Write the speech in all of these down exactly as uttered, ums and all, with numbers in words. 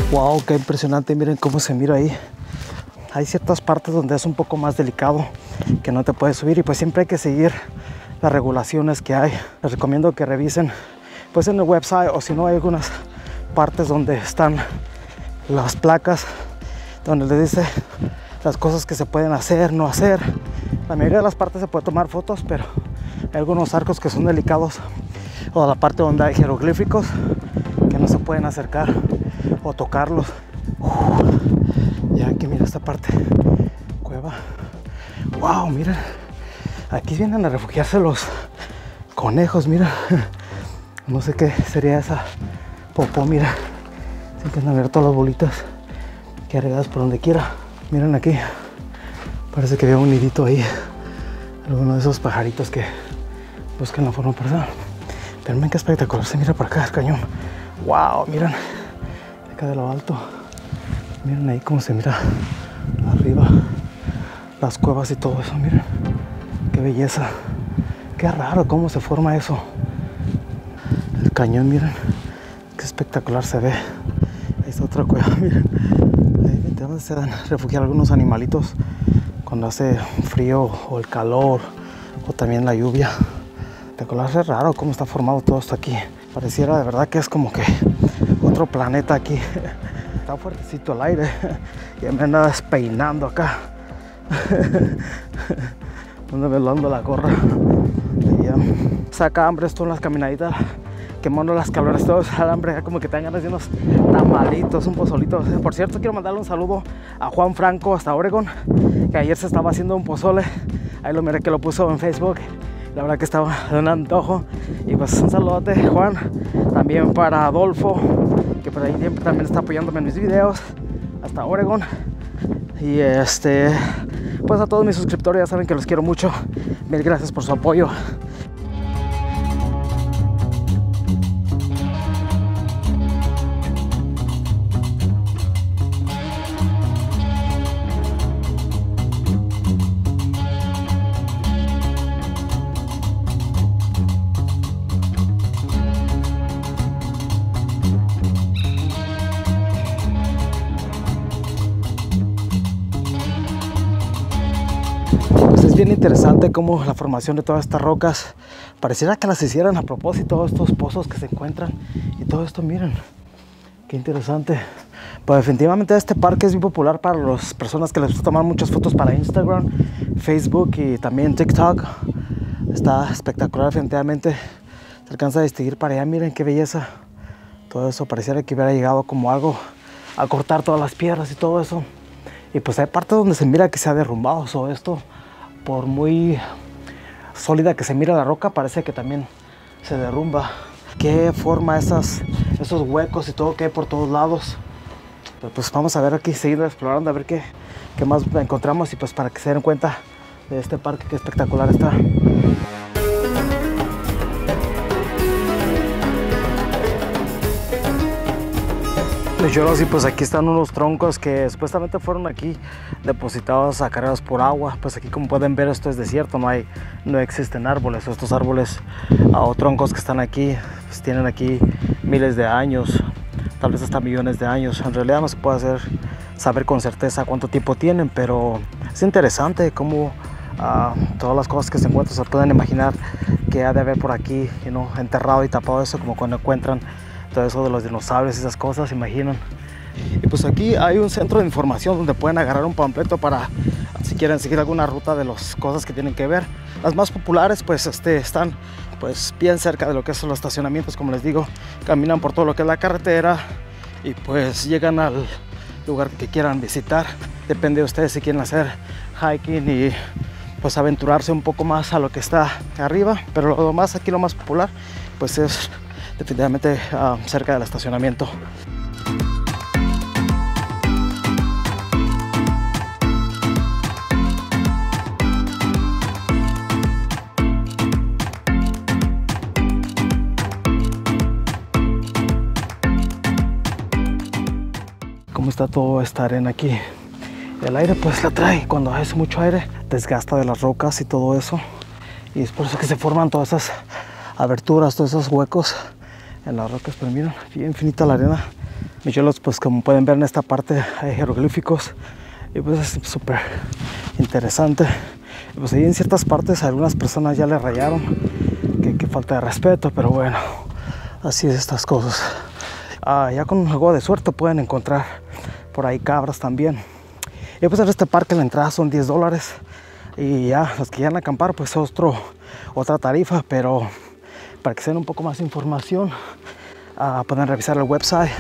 Wow, qué impresionante, miren cómo se mira ahí. Hay ciertas partes donde es un poco más delicado, que no te puedes subir, y pues siempre hay que seguir las regulaciones que hay. Les recomiendo que revisen pues en el website, o si no hay algunas partes donde están las placas donde les dice las cosas que se pueden hacer, no hacer. La mayoría de las partes se puede tomar fotos, pero hay algunos arcos que son delicados, o la parte donde hay jeroglíficos que no se pueden acercar o tocarlos. Uf, ya que mira esta parte, cueva. Wow, miren, aquí vienen a refugiarse los conejos, mira. No sé qué sería esa popó, mira. Se empiezan a ver todas las bolitas que regadas por donde quiera. Miren aquí, parece que había un nidito ahí, alguno de esos pajaritos que buscan la forma personal. Pero miren qué espectacular se mira por acá el cañón. Wow, miren, acá de lo alto, miren ahí cómo se mira arriba las cuevas y todo eso. Miren qué belleza, qué raro cómo se forma eso. El cañón, miren qué espectacular se ve. Ahí está otra cueva, miren. Ahí donde se dan refugiar algunos animalitos cuando hace frío o el calor, o también la lluvia. Espectacular, es raro cómo está formado todo esto aquí. Pareciera de verdad que es como que otro planeta aquí. Está fuertecito el aire. Ya me anda despeinando acá. Ando velando la gorra. Ya. Saca hambre esto en las caminaditas, quemando las calorías, todo ese hambre, ya como que te dan ganas de unos tamalitos, un pozolito. Por cierto, quiero mandarle un saludo a Juan Franco hasta Oregon, que ayer se estaba haciendo un pozole. Ahí lo miré que lo puso en Facebook. La verdad que estaba de un antojo. Y pues un saludote, Juan. También para Adolfo, que por ahí siempre también está apoyándome en mis videos, hasta Oregon. Y este, pues a todos mis suscriptores, ya saben que los quiero mucho. Mil gracias por su apoyo. Es bien interesante cómo la formación de todas estas rocas pareciera que las hicieran a propósito, estos pozos que se encuentran y todo esto. Miren qué interesante. Pues definitivamente este parque es muy popular para las personas que les gusta tomar muchas fotos para Instagram, Facebook y también TikTok. Está espectacular, definitivamente se alcanza a distinguir para allá. Miren qué belleza, todo eso pareciera que hubiera llegado como algo a cortar todas las piedras y todo eso. Y pues hay partes donde se mira que se ha derrumbado, o esto, por muy sólida que se mira la roca, parece que también se derrumba. Qué forma esas, esos huecos y todo que hay por todos lados. Pero pues vamos a ver aquí, seguir explorando, a ver qué, qué más encontramos, y pues para que se den cuenta de este parque, qué espectacular está. Yo sí, pues aquí están unos troncos que supuestamente fueron aquí depositados a cargados por agua. Pues aquí, como pueden ver, esto es desierto, no hay, no existen árboles. Estos árboles o troncos que están aquí, pues tienen aquí miles de años, tal vez hasta millones de años. En realidad no se puede hacer, saber con certeza cuánto tiempo tienen, pero es interesante cómo uh, todas las cosas que se encuentran, se pueden imaginar que ha de haber por aquí, you know, enterrado y tapado eso, como cuando encuentran todo eso de los dinosaurios y esas cosas, imaginan. Y pues aquí hay un centro de información donde pueden agarrar un panfleto para, si quieren seguir alguna ruta de las cosas que tienen que ver. Las más populares pues este, están pues bien cerca de lo que son los estacionamientos, como les digo. Caminan por todo lo que es la carretera y pues llegan al lugar que quieran visitar. Depende de ustedes si quieren hacer hiking y pues aventurarse un poco más a lo que está arriba. Pero lo más aquí, lo más popular pues es definitivamente uh, cerca del estacionamiento. Cómo está toda esta arena aquí. El aire pues la trae, cuando hace mucho aire desgasta de las rocas y todo eso, y es por eso que se forman todas esas aberturas, todos esos huecos en las rocas. Pero miren, bien finita la arena, Mis cholos, pues como pueden ver en esta parte hay jeroglíficos y pues es súper interesante. Y pues ahí en ciertas partes algunas personas ya le rayaron, que, que falta de respeto, pero bueno, así es estas cosas. Ah, ya con algo de suerte pueden encontrar por ahí cabras también. Y pues en este parque la entrada son diez dólares y ya los que quieran acampar pues otro, otra tarifa, pero para que se den un poco más de información uh, pueden revisar el website.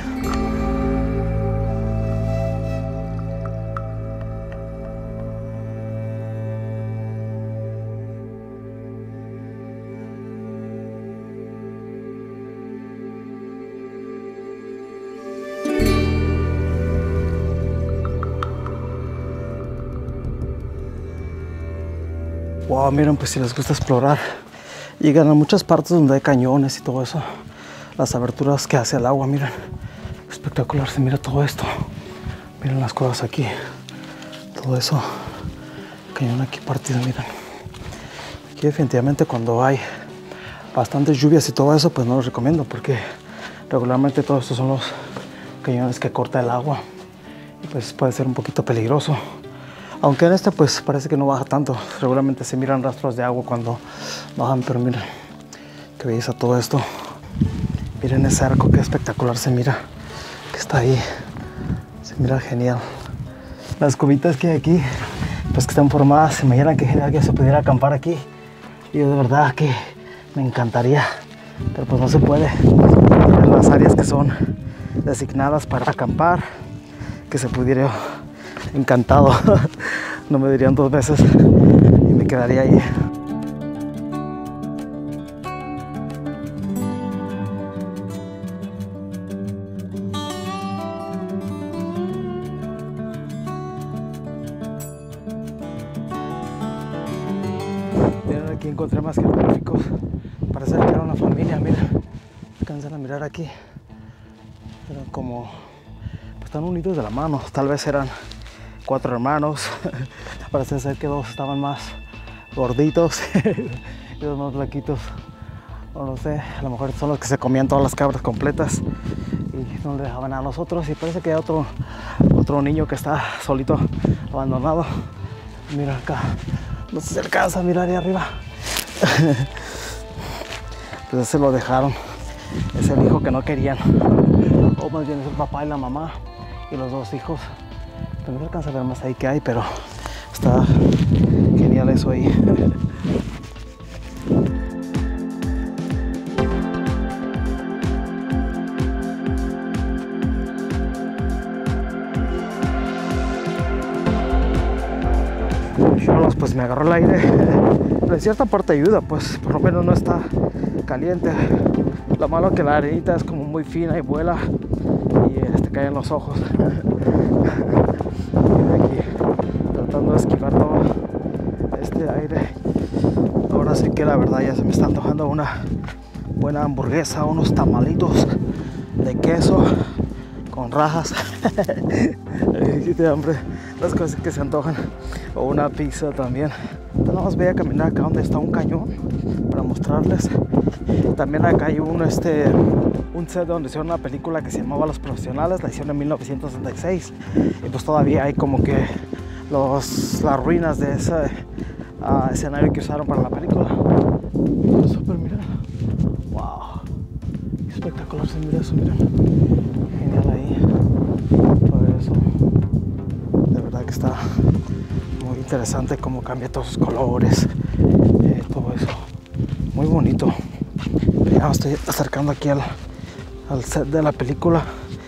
Wow, miren, pues si les gusta explorar, llegan a muchas partes donde hay cañones y todo eso. Las aberturas que hace el agua, miren, espectacular, se mira todo esto. Miren las cosas aquí, todo eso, cañón aquí partido, miren. Aquí definitivamente cuando hay bastantes lluvias y todo eso, pues no los recomiendo porque regularmente todos estos son los cañones que corta el agua y pues puede ser un poquito peligroso. Aunque en este pues parece que no baja tanto. Regularmente se miran rastros de agua cuando bajan, pero miren qué belleza todo esto. Miren ese arco, qué espectacular se mira, que está ahí. Se mira genial. Las cubitas que hay aquí, pues que están formadas, se imaginan que genial que se pudiera acampar aquí. Y yo de verdad que me encantaría, pero pues no se puede. Miren las áreas que son designadas para acampar, que se pudiera... Encantado, no me dirían dos veces y me quedaría ahí. Miren, aquí encontré más jeroglíficos. Parece que era una familia, miren. Alcanzan a mirar aquí. Eran como... pues están unidos de la mano, tal vez eran cuatro hermanos. Parece ser que dos estaban más gorditos y dos más flaquitos, o no sé, a lo mejor son los que se comían todas las cabras completas y no le dejaban a los otros. Y parece que hay otro, otro niño que está solito, abandonado. Mira acá, no sé si alcanza a mirar ahí arriba. Pues ese lo dejaron, es el hijo que no querían, o más bien es el papá y la mamá y los dos hijos. No se alcanza a ver más ahí que hay, pero está genial eso ahí. Cholos, pues me agarró el aire. En cierta parte ayuda, pues por lo menos no está caliente. Lo malo es que la arenita es como muy fina y vuela y eh, te cae en los ojos. Aquí tratando de esquivar todo este aire. Ahora sí que la verdad ya se me está antojando una buena hamburguesa, unos tamalitos de queso con rajas. Ay, de hambre, las cosas que se antojan, o una pizza también. Entonces nada más voy a caminar acá donde está un cañón para mostrarles. También acá hay un, este, un set donde hicieron una película que se llamaba Los Profesionales, la hicieron en mil novecientos sesenta y seis y pues todavía hay como que los, las ruinas de ese uh, escenario que usaron para la película. Súper, mira, wow, qué espectacular se mira eso, mira, genial ahí, todo eso, de verdad que está muy interesante cómo cambia todos sus colores, eh, todo eso, muy bonito. Ya me estoy acercando aquí al, al set de la película.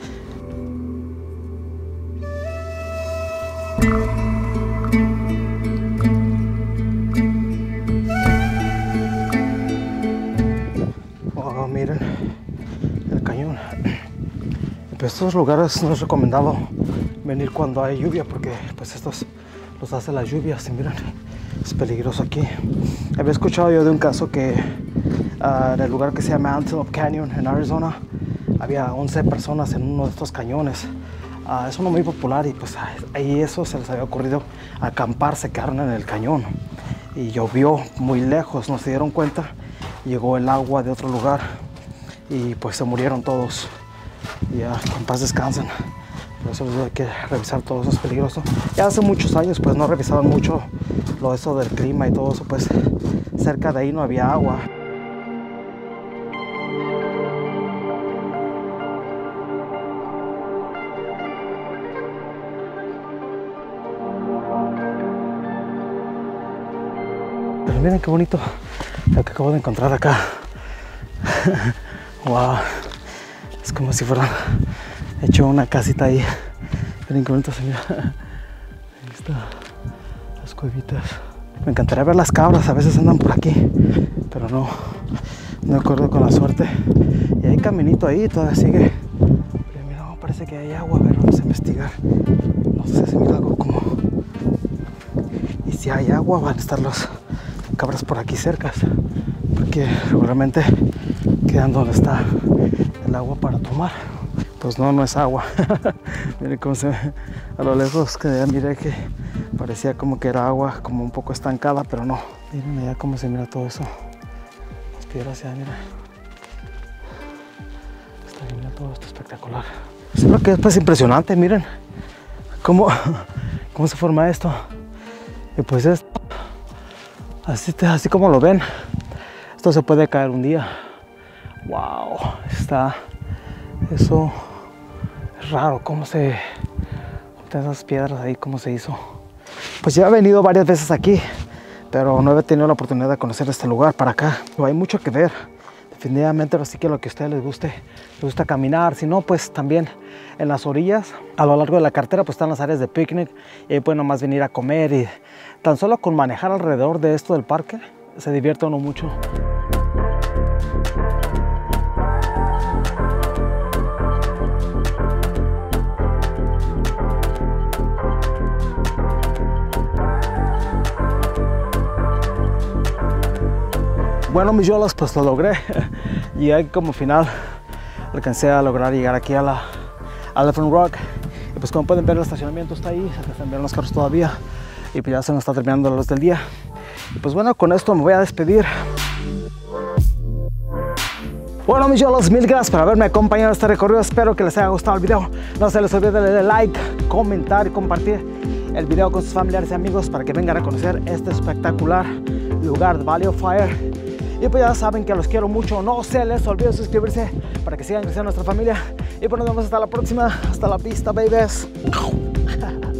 Oh, miren el cañón. Pues estos lugares no es recomendado venir cuando hay lluvia porque pues estos los hace las lluvias y miren, es peligroso aquí. Había escuchado yo de un caso que uh, en el lugar que se llama Antelope Canyon en Arizona había once personas en uno de estos cañones. Uh, es uno muy popular y pues ahí eso se les había ocurrido acampar, se quedaron en el cañón y llovió muy lejos, no se dieron cuenta, llegó el agua de otro lugar y pues se murieron todos y ya que en paz descansen. Por eso les digo, hay que revisar todo eso, es peligroso. Ya hace muchos años pues no revisaban mucho lo eso del clima y todo eso, pues cerca de ahí no había agua. Pero miren qué bonito lo que acabo de encontrar acá. Wow, es como si fuera hecho una casita ahí. Miren qué bonito se mira. Ahí está, las cuevitas. Me encantaría ver las cabras, a veces andan por aquí, pero no, no acuerdo con la suerte. Y hay caminito ahí, todavía sigue. Pero mira, parece que hay agua, a ver, vamos a investigar. No sé si se mira algo como... Y si hay agua, van a estar las cabras por aquí cerca, porque seguramente quedan donde está el agua para tomar. Pues no, no es agua. Miren cómo se ve a lo lejos, que ya miré que parecía como que era agua, como un poco estancada, pero no. Miren allá cómo se mira todo eso. Las piedras ya, mira. Está bien, mira todo esto espectacular. Es lo que es pues impresionante, miren cómo, cómo se forma esto. Y pues es así, así como lo ven. Esto se puede caer un día. Wow, está eso. Es raro cómo se esas piedras ahí, cómo se hizo. Pues ya he venido varias veces aquí, pero no he tenido la oportunidad de conocer este lugar para acá. Pero hay mucho que ver. Definitivamente, así que lo que a ustedes les guste, les gusta caminar. Si no, pues también en las orillas, a lo largo de la carretera, pues están las áreas de picnic. Y ahí pueden nomás venir a comer. Y tan solo con manejar alrededor de esto del parque, se divierte uno mucho. Bueno, mis yolas, pues lo logré. Y ahí como final alcancé a lograr llegar aquí a la a Elephant Rock. Y pues como pueden ver, el estacionamiento está ahí, se están viendo los carros todavía. Y pues ya se nos está terminando la luz del día. Y pues bueno, con esto me voy a despedir. Bueno, mis yolos, mil gracias por haberme acompañado en este recorrido. Espero que les haya gustado el video. No se les olvide darle like, comentar y compartir el video con sus familiares y amigos para que vengan a conocer este espectacular lugar de Valley of Fire. Y pues ya saben que los quiero mucho. No se les olvide suscribirse para que sigan creciendo nuestra familia. Y pues nos vemos hasta la próxima. Hasta la vista, babies.